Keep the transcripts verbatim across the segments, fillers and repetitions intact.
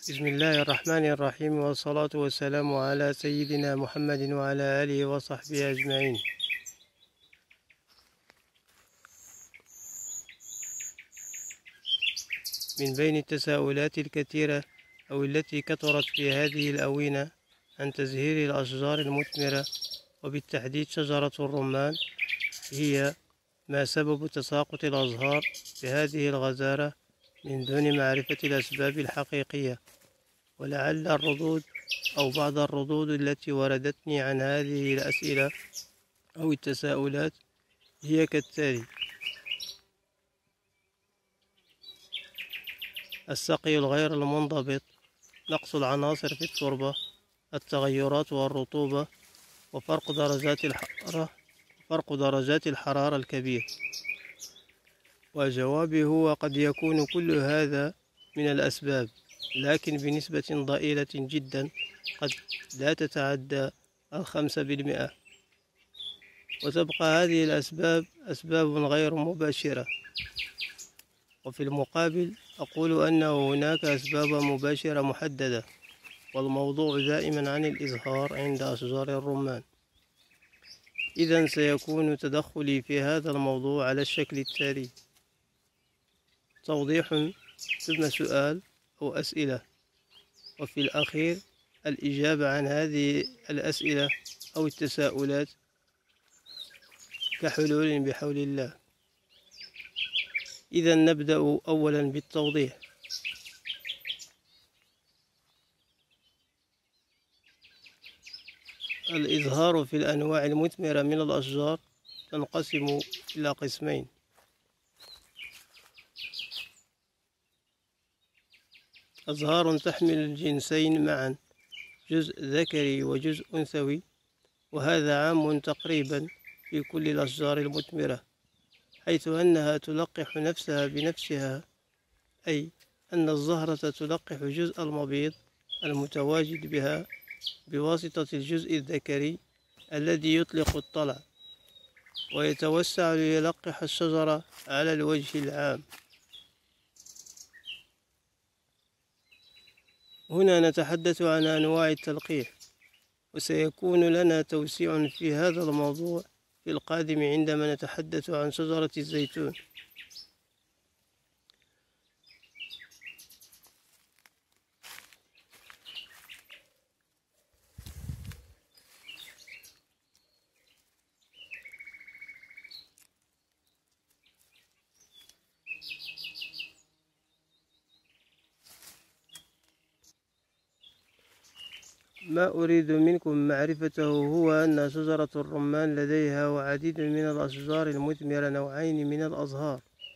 بسم الله الرحمن الرحيم، والصلاة والسلام على سيدنا محمد وعلى آله وصحبه أجمعين. من بين التساؤلات الكثيرة أو التي كثرت في هذه الآونة عن تزهير الأشجار المثمرة وبالتحديد شجرة الرمان، هي ما سبب تساقط الأزهار بهذه الغزارة من دون معرفة الأسباب الحقيقية. ولعل الردود أو بعض الردود التي وردتني عن هذه الأسئلة أو التساؤلات هي كالتالي: السقي الغير المنضبط، نقص العناصر في التربة، التغيرات والرطوبة، وفرق درجات الحرارة فرق درجات الحرارة الكبير. وجوابي هو قد يكون كل هذا من الأسباب، لكن بنسبة ضئيلة جدا، قد لا تتعدى الخمسة بالمئة، وتبقى هذه الأسباب أسباب غير مباشرة. وفي المقابل أقول أن هناك أسباب مباشرة محددة، والموضوع دائما عن الإزهار عند أشجار الرمان. إذن سيكون تدخلي في هذا الموضوع على الشكل التالي: توضيح ثم سؤال أو أسئلة، وفي الأخير الإجابة عن هذه الأسئلة أو التساؤلات كحلول بحول الله. إذا نبدأ أولا بالتوضيح. الإزهار في الأنواع المثمرة من الأشجار تنقسم إلى قسمين: أزهار تحمل الجنسين معا، جزء ذكري وجزء أنثوي، وهذا عام تقريبا في كل الأشجار المثمرة، حيث أنها تلقح نفسها بنفسها، أي أن الزهرة تلقح جزء المبيض المتواجد بها بواسطة الجزء الذكري الذي يطلق الطلع، ويتوسع ليلقح الشجرة على الوجه العام. هنا نتحدث عن أنواع التلقيح، وسيكون لنا توسيع في هذا الموضوع في القادم عندما نتحدث عن شجرة الزيتون. ما أريد منكم معرفته هو أن شجرة الرمان لديها وعديد من الأشجار المثمرة نوعين من الأزهار.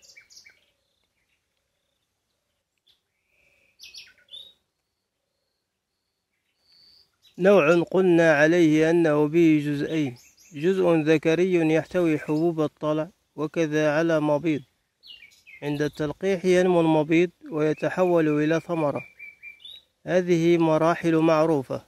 نوع قلنا عليه أنه به جزئين: جزء ذكري يحتوي حبوب الطلع، وكذا على مبيض. عند التلقيح ينمو المبيض ويتحول إلى ثمرة. هذه مراحل معروفة،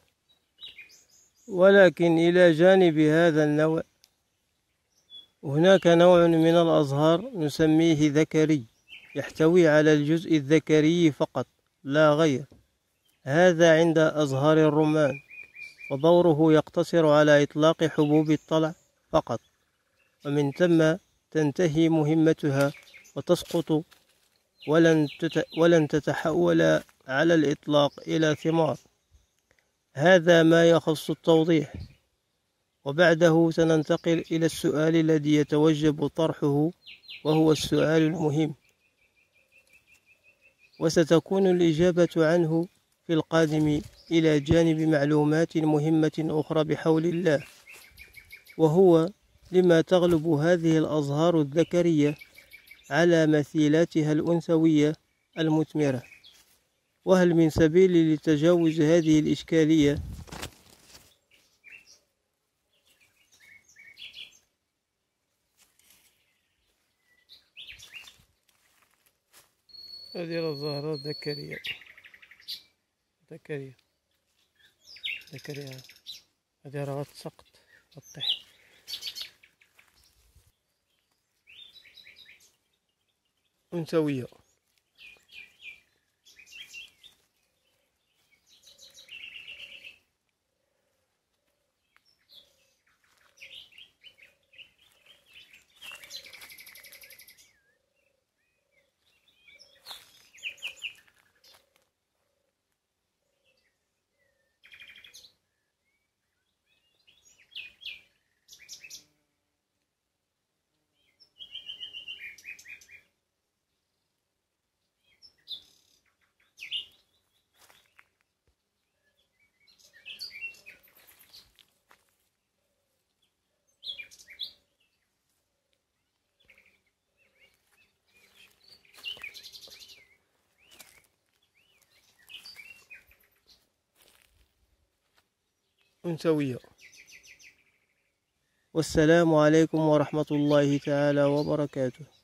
ولكن إلى جانب هذا النوع هناك نوع من الأزهار نسميه ذكري، يحتوي على الجزء الذكري فقط لا غير. هذا عند أزهار الرمان، ودوره يقتصر على إطلاق حبوب الطلع فقط، ومن ثم تنتهي مهمتها وتسقط، ولن, تت... ولن تتحول على الإطلاق إلى ثمار. هذا ما يخص التوضيح، وبعده سننتقل إلى السؤال الذي يتوجب طرحه، وهو السؤال المهم، وستكون الإجابة عنه في القادم إلى جانب معلومات مهمة أخرى بحول الله، وهو: لما تغلب هذه الأزهار الذكرية على مثيلاتها الأنثوية المثمرة؟ وهل من سبيل لتجاوز هذه الإشكالية؟ هذه الزهرة ذكرية ذكرية ذكرية هذه راه غتسقط غطيح. أنثوية. أنثوية. والسلام عليكم ورحمة الله تعالى وبركاته.